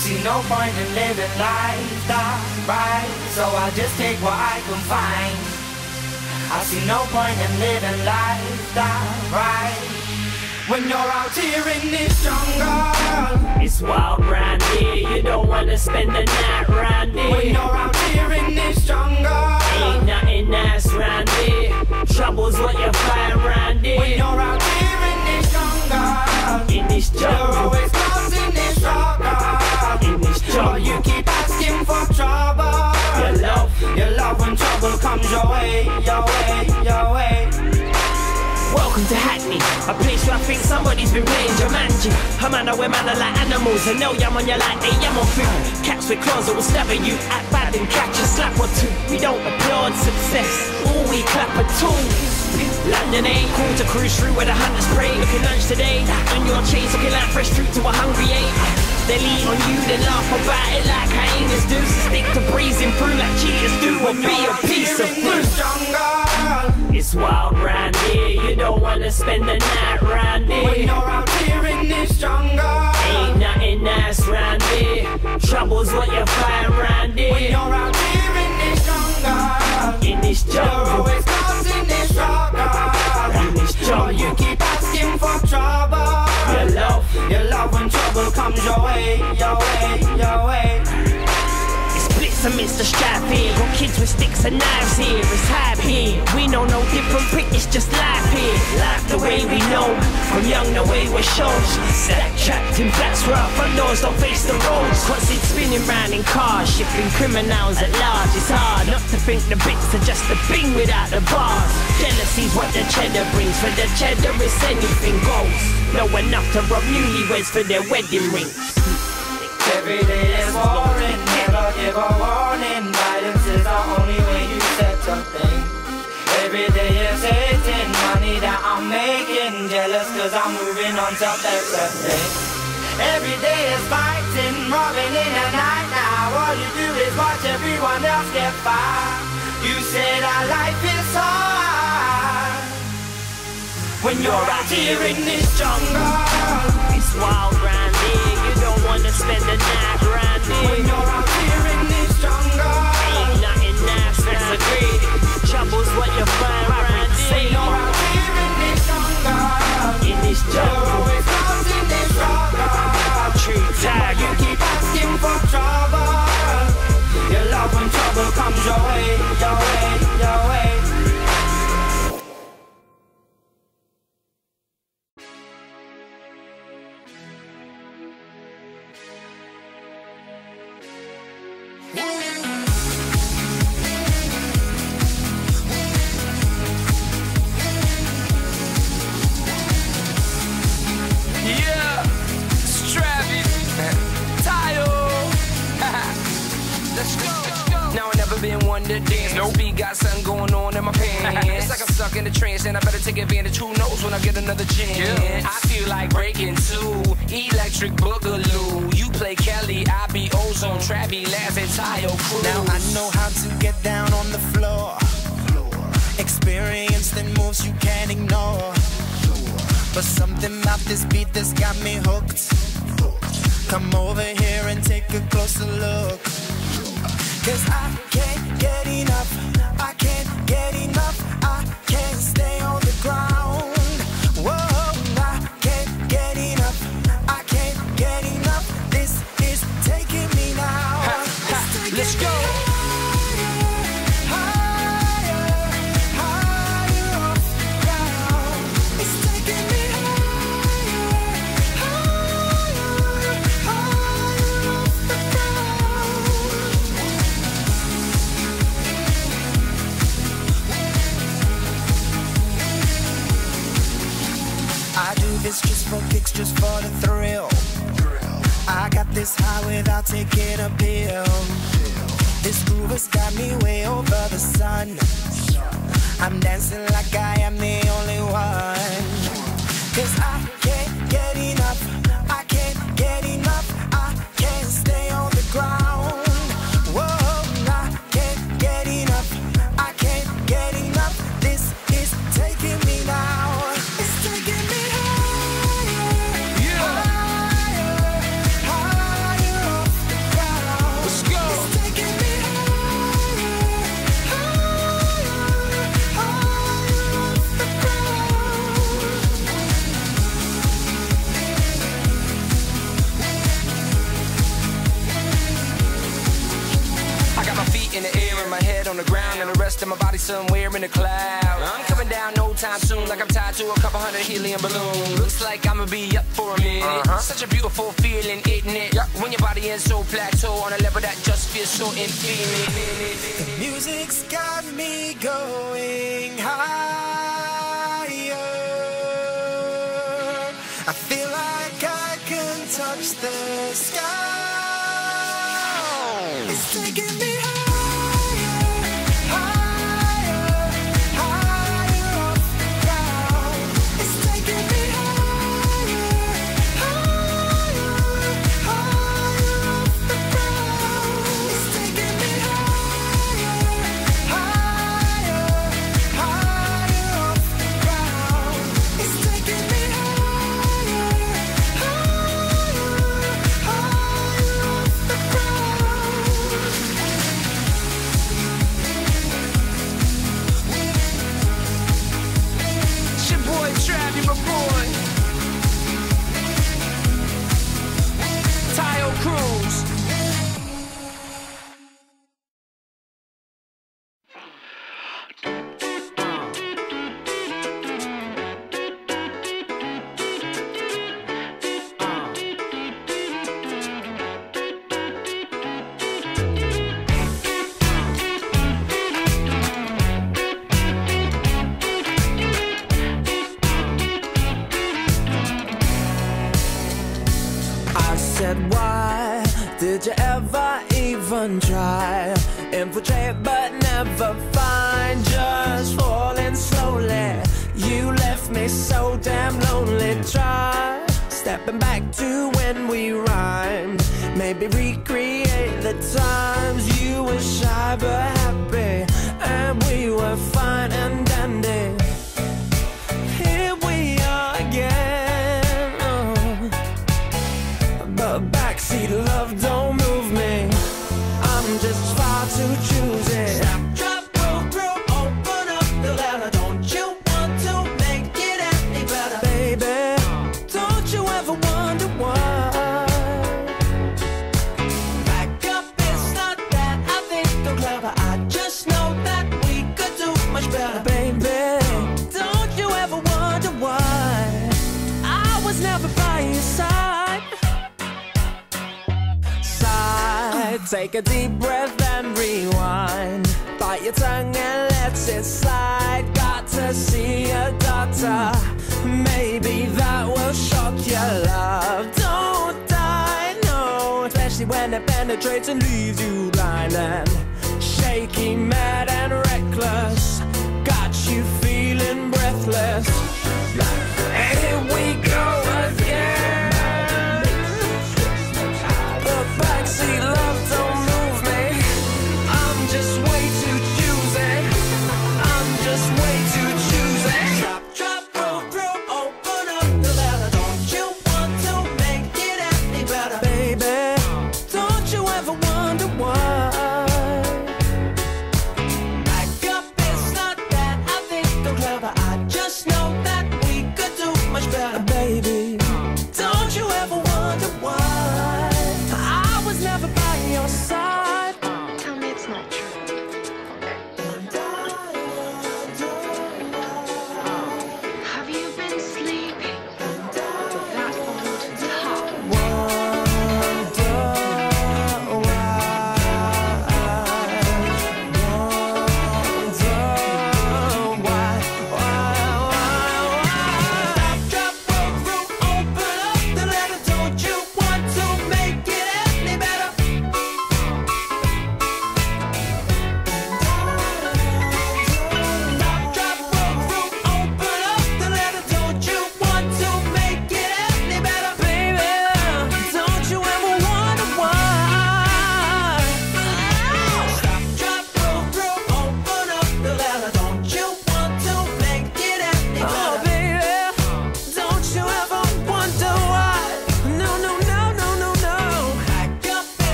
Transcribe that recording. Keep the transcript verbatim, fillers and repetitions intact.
see no point in living life that right, so I just take what I can find. I see no point in living life that right. When you're out here in this jungle, it's wild round here, you don't wanna spend the night round here. when you're out here in this jungle, ain't nothing nice round here. Trouble's what you find round here. when you're out here in this jungle, in this you're jungle, always causing this struggle. in this But jungle, you keep asking for trouble. your love, Your love when trouble comes your way, your way, your way. welcome to Hackney, a place where I think somebody's been playing Jumanji. A man where man are like animals, and no yam on you like they yam on food. Cats with claws that will stab at you, act bad and catch a slap or two. We don't applaud success, all we clap at tools. London ain't cool to cruise through where the hunters spray. Looking lunch today, on your chase, looking like fresh fruit to a hungry ape. They lean on you, then laugh about it like hyenas do. So stick to breezing through like cheaters do, or be a piece of fruit. It's wild round here, you don't wanna spend the night round here. When you're out here in this jungle, ain't nothing nice round here. Trouble's what you find round here. when you're out here in this jungle, in this you're jungle, always causing this struggle. in this But jungle, you keep asking for trouble. your love, Your love when trouble comes your way, your way, your way. it's blitz amidst the strife here. Got kids with sticks and knives here, it's hype here. We know no different prick, it's just life here. Life the way we know, from young the way we're shown. Stack trapped in flats where our front doors don't face the roads. Constant spinning round in cars, shipping criminals at large. It's hard not to think the bits are just a thing without the bars. Jealousy's what the cheddar brings, for the cheddar is anything goes. Know enough to rob newlyweds for their wedding rings. Every day is boring, never give a warning. Violence is the only way you set something. Every day is hating, money that I'm making. Jealous cause I'm moving on top, that's a thing. Every day is fighting, robbing in the night now. All you do is watch everyone else get by. You say that life is hard when you're out here in this jungle. It's wild round here, you don't wanna spend the night round When here. you're out here in this jungle, Ain't nothing nice, that's agreed. Trouble's what you find round when you're here. out here in this jungle, In this you're jungle, always causing this struggle. true But tiger. you keep asking for trouble. Your love when trouble comes your way, your way, your way. Yeah, Stravi, Tayo. Let's go. Now I never been one to dance. No beat, got something going on in my pants. It's like I'm stuck in a trance, and I better take advantage. Who knows when I get another chance? Yeah. I feel like breaking two, electric boogaloo. You play Kelly, I be Ozone, Travi, Laz, and Tayo Cruz. Now I know how to get down on the floor. Experience the moves you can't ignore. But something about this beat that's got me hooked. Come over here and take a closer look. Cause I can't get enough, I can't get enough, I can't stay on the ground. Whoa, I can't get enough, I can't get enough. This is taking me now. It's taking Let's me go. higher, higher off the ground. It's taking me higher, higher, higher off the ground. I do this just for kicks, just for the thrill. I got this high without taking a pill. This groove has got me way over the sun. I'm dancing like I am the only one. Cause I can't get enough, I can't get enough, I can't stay on the ground. Whoa, I can't get enough, I can't get enough. This is taking me now. It's taking me higher, Yeah. higher, higher off the ground, and the rest of my body somewhere in the cloud. I'm coming down no time soon, like I'm tied to a couple hundred helium balloons. Looks like I'ma be up for a minute. Uh-huh. Such a beautiful feeling, isn't it? Yeah. When your body is so plateau on a level that just feels so infinite. The music's got me going higher. I feel like I can touch the sky. It's taking me Why did you ever even try? Infiltrate but never find. Just falling slowly. You left me so damn lonely. Try stepping back to when we rhymed. Maybe recreate the times you were shy but happy, and we were fine and dandy. Here we are again, oh. But backseat love don't move me. I'm just far too choosy. Stop, drop, roll through, open up the letter. Don't you want to make it any better? Baby, don't you ever wonder why? Back up, it's not that I think you're clever. I just know that we could do much better. Baby, don't you ever wonder why I was never by your side? Take a deep breath and rewind. Bite your tongue and let it slide. Got to see a doctor. Maybe that will shock your love. Don't die, no. Especially when it penetrates and leaves you blind and shaky, mad and reckless. Got you feeling breathless. And here we go.